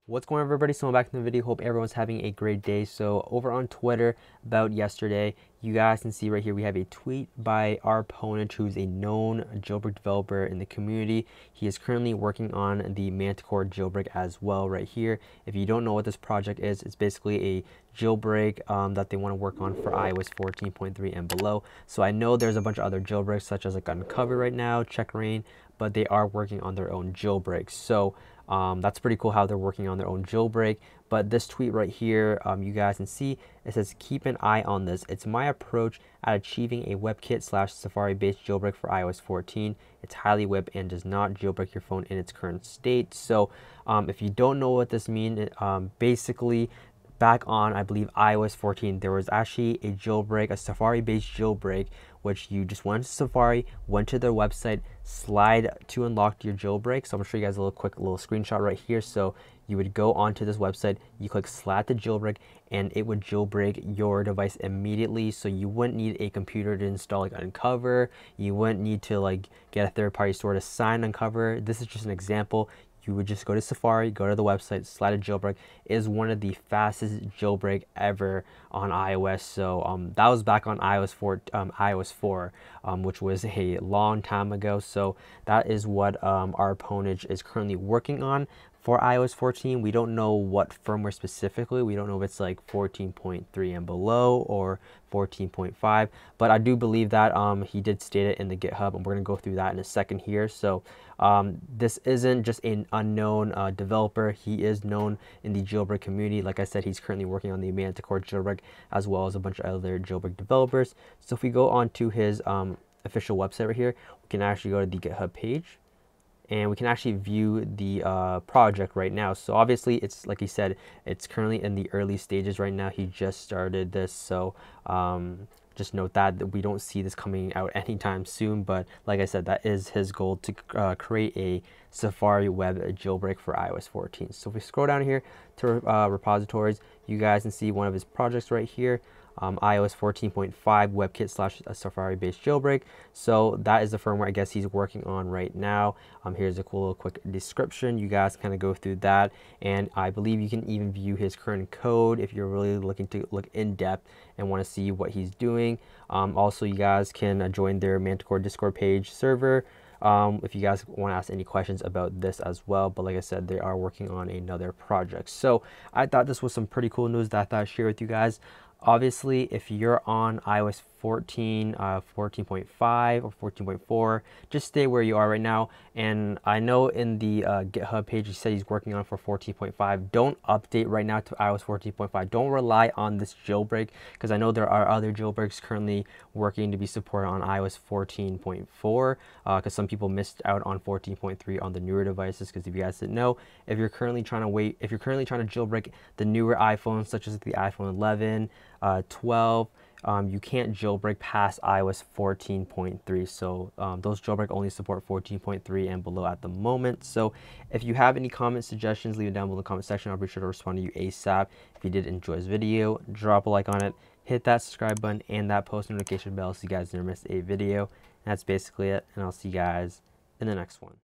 What's going on, everybody? So I'm back in the video. Hope everyone's having a great day. So over on Twitter about yesterday, you guys can see right here we have a tweet by rPwnage, who's a known jailbreak developer in the community. He is currently working on the Manticore jailbreak as well right here. If you don't know what this project is, it's basically a jailbreak that they want to work on for iOS 14.3 and below. So I know there's a bunch of other jailbreaks such as like Uncover right now, Checkra1n, but they are working on their own jailbreaks. So that's pretty cool how they're working on their own jailbreak. But this tweet right here, you guys can see, it says, keep an eye on this. It's my approach at achieving a WebKit/Safari based jailbreak for iOS 14. It's highly web and does not jailbreak your phone in its current state. So if you don't know what this means, basically back on, I believe, iOS 14, there was actually a jailbreak, a Safari-based jailbreak, which you just went to Safari, went to their website, slide to unlock your jailbreak. So I'm gonna show you guys a little screenshot right here. So you would go onto this website, you click slide to jailbreak, and it would jailbreak your device immediately. So you wouldn't need a computer to install like Uncover. You wouldn't need to like get a third-party store to sign Uncover. This is just an example. You would just go to Safari, go to the website, slide a jailbreak. It is one of the fastest jailbreak ever on iOS. So that was back on iOS 4, which was a long time ago. So that is what rPwnage is currently working on for iOS 14. We don't know what firmware specifically. We don't know if it's like 14.3 and below or 14.5, but I do believe that he did state it in the GitHub, and we're gonna go through that in a second here. So this isn't just an unknown developer. He is known in the jailbreak community. Like I said, he's currently working on the Manticore jailbreak as well as a bunch of other jailbreak developers. So if we go on to his official website right here, we can actually go to the GitHub page, and we can actually view the project right now. So obviously, it's like he said, it's currently in the early stages right now. He just started this, so just note that we don't see this coming out anytime soon. But like I said, that is his goal, to create a Safari web jailbreak for iOS 14. So if we scroll down here to repositories, you guys can see one of his projects right here. iOS 14.5 WebKit/Safari based jailbreak. So that is the firmware I guess he's working on right now. Here's a cool little quick description. You guys kind of go through that, and I believe you can even view his current code if you're really looking to look in depth and want to see what he's doing. Also, you guys can join their Manticore Discord page server if you guys want to ask any questions about this as well. But like I said, they are working on another project. So I thought this was some pretty cool news that I thought I'd share with you guys. Obviously, if you're on iOS 14, 14.5 or 14.4, just stay where you are right now. And I know in the GitHub page, he said he's working on for 14.5. Don't update right now to iOS 14.5. Don't rely on this jailbreak, because I know there are other jailbreaks currently working to be supported on iOS 14.4, because some people missed out on 14.3 on the newer devices. Because if you guys didn't know, if you're currently trying to jailbreak the newer iPhones, such as the iPhone 11, 12, you can't jailbreak past iOS 14.3. So those jailbreak only support 14.3 and below at the moment. So if you have any comments, suggestions, leave it down below in the comment section. I'll be sure to respond to you ASAP. If you did enjoy this video, drop a like on it, hit that subscribe button and that post notification bell so you guys never miss a video. And that's basically it, and I'll see you guys in the next one.